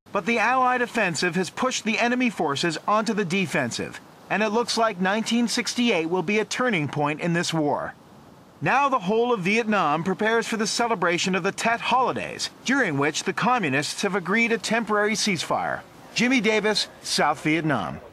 But the Allied offensive has pushed the enemy forces onto the defensive, and it looks like 1968 will be a turning point in this war. Now the whole of Vietnam prepares for the celebration of the Tet holidays, during which the Communists have agreed a temporary ceasefire. Jimmy Davis, South Vietnam.